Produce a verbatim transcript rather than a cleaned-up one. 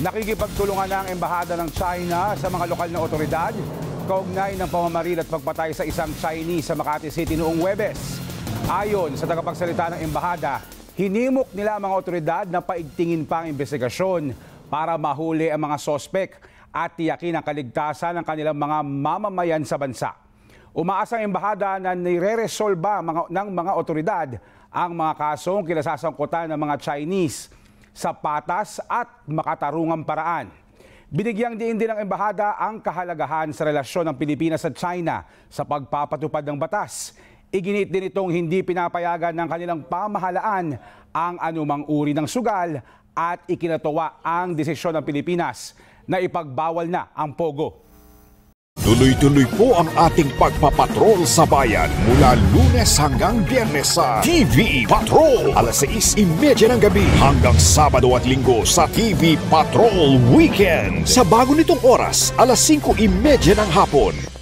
Nakikipagtulungan na ang Embahada ng China sa mga lokal na otoridad kaugnay ng pamamaril at pagpatay sa isang Chinese sa Makati City noong Huwebes. Ayon sa tagapagsalita ng Embahada, hinimok nila ang mga otoridad na paigtingin pa ang investigasyon para mahuli ang mga sospek at tiyakin ang kaligtasan ng kanilang mga mamamayan sa bansa. Umaasa ang Embahada na nire-resolba mga, ng mga otoridad ang mga kasong kinasasangkutan ng mga Chinese sa patas at makatarungang paraan. Binigyang diin din ng Embahada ang kahalagahan sa relasyon ng Pilipinas at China sa pagpapatupad ng batas. Iginit din itong hindi pinapayagan ng kanilang pamahalaan ang anumang uri ng sugal at ikinatuwa ang desisyon ng Pilipinas na ipagbawal na ang pogo. Tuloy-tuloy po ang ating pagpapatrol sa bayan mula Lunes hanggang Biyernes sa T V Patrol alas sais trenta ng gabi hanggang Sabado at Linggo sa T V Patrol Weekend sa bago nitong oras alas singko trenta ng hapon.